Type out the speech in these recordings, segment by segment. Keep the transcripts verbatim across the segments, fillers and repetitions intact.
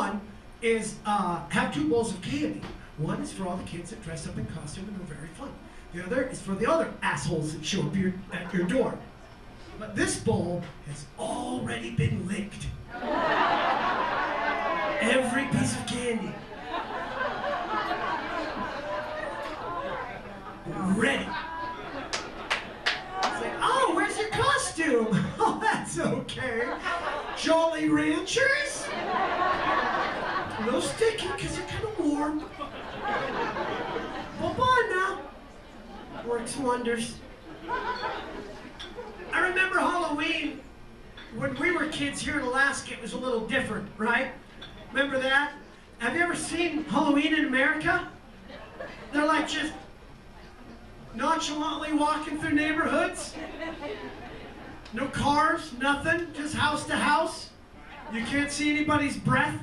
one is uh, have two bowls of candy. One is for all the kids that dress up in costume and are very fun. The other is for the other assholes that show up your, at your door. But this bowl has already been licked. Every piece of candy. Ready. It's like, oh, where's your costume? Oh, that's okay. Jolly Ranchers? No sticky, because you're kind of warm. Bye-bye now. Works wonders. I remember Halloween, when we were kids here in Alaska, it was a little different, right? Remember that? Have you ever seen Halloween in America? They're like just nonchalantly walking through neighborhoods. No cars, nothing, just house to house. You can't see anybody's breath.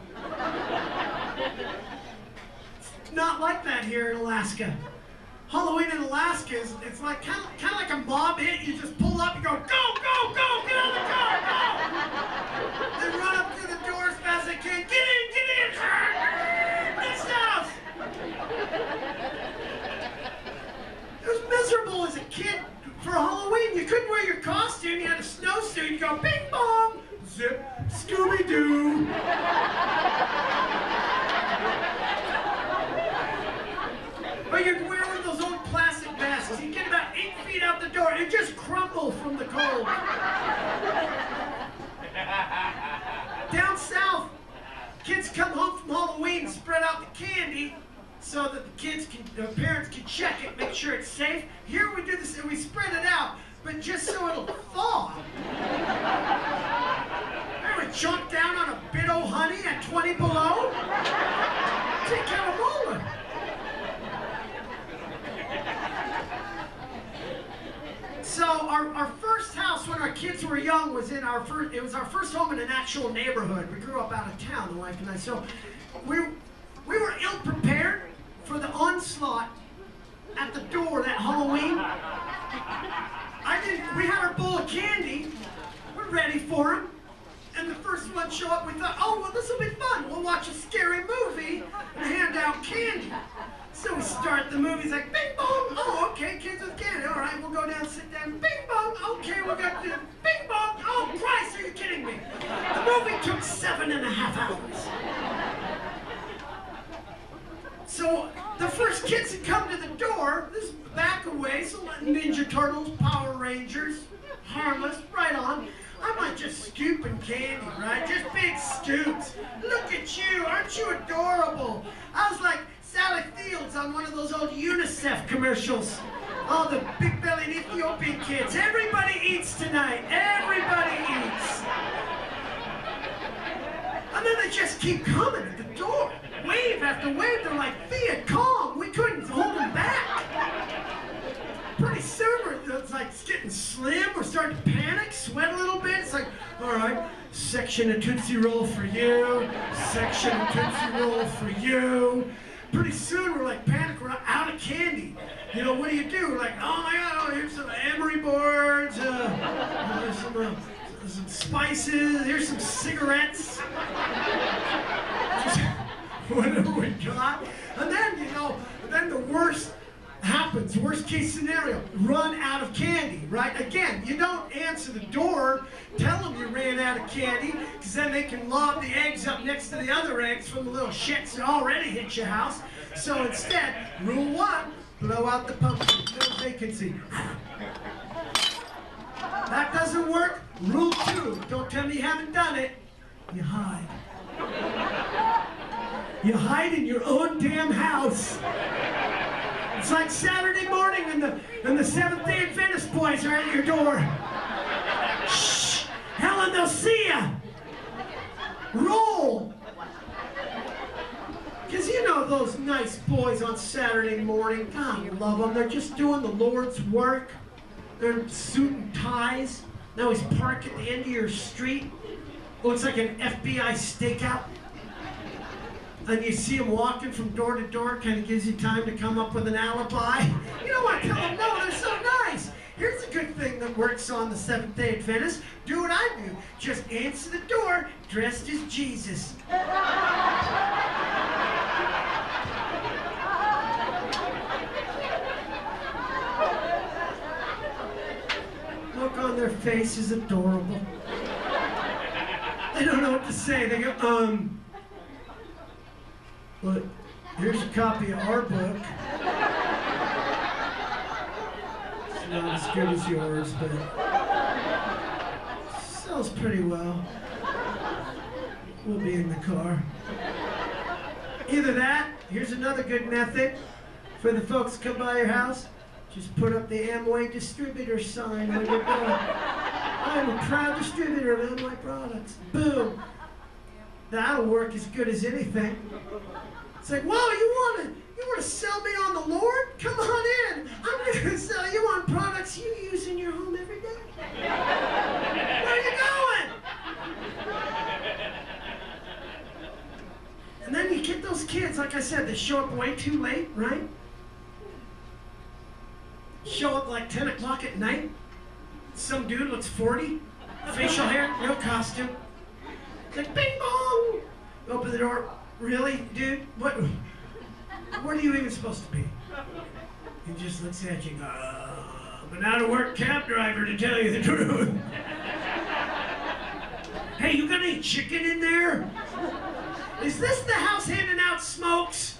It's not like that here in Alaska. Halloween in Alaska is it's like kind of kind of like a mob hit. You just pull up and go, go, go, go, get out of the car, go! They run up through the door as fast as they can. Get in, get in, this house. It was miserable as a kid for Halloween. You couldn't wear your costume. You had a snowsuit. You go, bing bong, zip, Scooby Doo. But you'd wear one of those old plastic masks. You get about eight feet out the door and just crumble from the cold. Down south, kids come home from Halloween, spread out the candy so that the kids can, the parents can check it, make sure it's safe. Here we do this and we spread it out, but just so it'll thaw. Ever chunk down on a bit o' honey at twenty below? Take out a molar. So our, our first house when our kids were young was in our first, it was our first home in an actual neighborhood. We grew up out of town, the wife and I. So we, we were ill prepared for the onslaught at the door that Halloween. I didn't, we had our bowl of candy. We're ready for him. And the first one show up, we thought, oh, well, this will be fun. We'll watch a scary movie and hand out candy. So we start the movie, it's like, bing bong, oh, okay, kids with candy, all right, we'll go down, sit down, bing bong, okay, we got the bing bong, oh, Christ, are you kidding me? The movie took seven and a half hours. So the first kids that come to the door, this back away, so Ninja Turtles, Power Rangers, harmless, right on. I might just scoop in candy, right? Just big scoops. Look at you, aren't you adorable? I was like Sally Fields on one of those old UNICEF commercials. All the big-bellied Ethiopian kids. Everybody eats tonight. Everybody eats. And then they just keep coming at the door. Wave after wave. They're like, Viet Cong. We couldn't hold them back. Pretty soon, we're, it's like it's getting slim. We're starting to panic, sweat a little bit. It's like, all right, section of Tootsie Roll for you. Section of Tootsie Roll for you. Pretty soon, we're like panic. We're out of candy. You know, what do you do? We're like, oh my God, oh, here's some Emery boards. Uh, here's some, uh, some spices. Here's some cigarettes. Just whatever we got. And then, you know, then the worst happens, worst case scenario, run out of candy, right? Again, you don't answer the door, tell them you ran out of candy, because then they can lob the eggs up next to the other eggs from the little shits that already hit your house. So instead, rule one, blow out the pumpkin, no vacancy. That doesn't work. Rule two, don't tell me you haven't done it, you hide. You hide in your own damn house. It's like Saturday morning and the, and the Seventh-day Adventist boys are at your door. Shh! Helen, they'll see ya! Roll! Because you know those nice boys on Saturday morning, God, you love them. They're just doing the Lord's work. They're in suit and ties. They always park at the end of your street. Looks like an F B I stakeout. And you see them walking from door to door, kind of gives you time to come up with an alibi. You don't want to tell them no, they're so nice. Here's a good thing that works on the Seventh-day Adventist. Do what I do. Just answer the door dressed as Jesus. Look on their face is adorable. They don't know what to say. They go, um, well, here's a copy of our book. It's not as good as yours, but sells pretty well. We'll be in the car. Either that, here's another good method for the folks to come by your house. Just put up the Amway distributor sign on your door. I'm a proud distributor of Amway products. Boom. That'll work as good as anything. It's like, whoa, you want to you want to sell me on the Lord? Come on in. I'm going to sell you on products you use in your home every day. Where are you going? And then you get those kids, like I said, they show up way too late, right? Show up like ten o'clock at night. Some dude looks forty, facial hair, no costume. Like, bing bong! Open the door. Really, dude? What? What are you even supposed to be? He just looks at you and goes, uh, I'm an out-of-work cab driver, to tell you the truth. Hey, you got any chicken in there? Is this the house handing out smokes?